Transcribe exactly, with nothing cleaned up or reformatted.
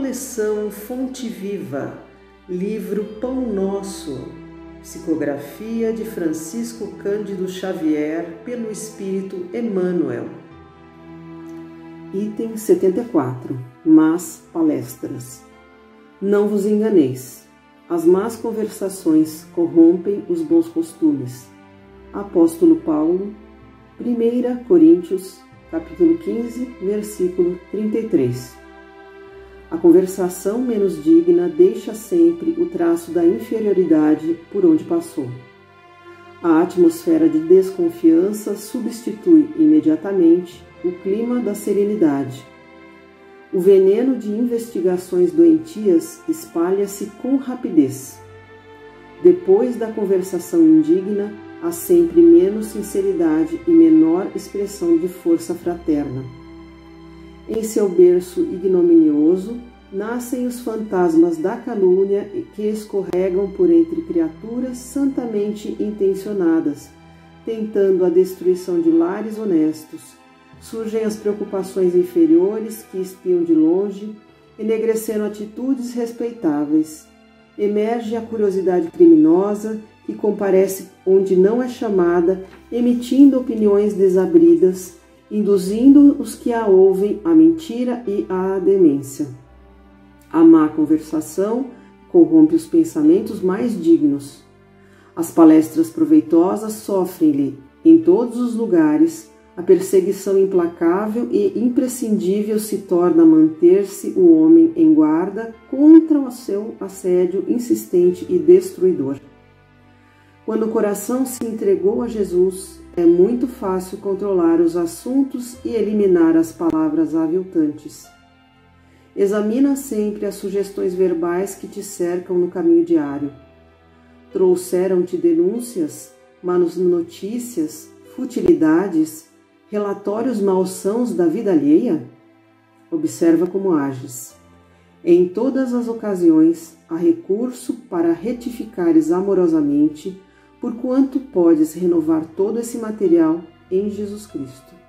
Coleção Fonte Viva, livro Pão Nosso, psicografia de Francisco Cândido Xavier pelo Espírito Emmanuel. Item setenta e quatro. Más palestras. Não vos enganeis. As más conversações corrompem os bons costumes. Apóstolo Paulo, primeira Coríntios, capítulo quinze, versículo trinta e três. A conversação menos digna deixa sempre o traço da inferioridade por onde passou. A atmosfera de desconfiança substitui imediatamente o clima da serenidade. O veneno de investigações doentias espalha-se com rapidez. Depois da conversação indigna, há sempre menos sinceridade e menor expressão de força fraterna. Em seu berço ignominioso, nascem os fantasmas da calúnia que escorregam por entre criaturas santamente intencionadas, tentando a destruição de lares honestos. Surgem as preocupações inferiores que espiam de longe, enegrecendo atitudes respeitáveis. Emerge a curiosidade criminosa que comparece onde não é chamada, emitindo opiniões desabridas, induzindo os que a ouvem à mentira e à demência. A má conversação corrompe os pensamentos mais dignos. As palestras proveitosas sofrem-lhe, em todos os lugares, a perseguição implacável e imprescindível se torna manter-se o homem em guarda contra o seu assédio insistente e destruidor. Quando o coração se entregou a Jesus, é muito fácil controlar os assuntos e eliminar as palavras aviltantes. Examina sempre as sugestões verbais que te cercam no caminho diário. Trouxeram-te denúncias, más notícias, futilidades, relatórios malsãos da vida alheia? Observa como ages. Em todas as ocasiões, há recurso para retificares amorosamente, porquanto podes renovar todo esse material em Jesus Cristo.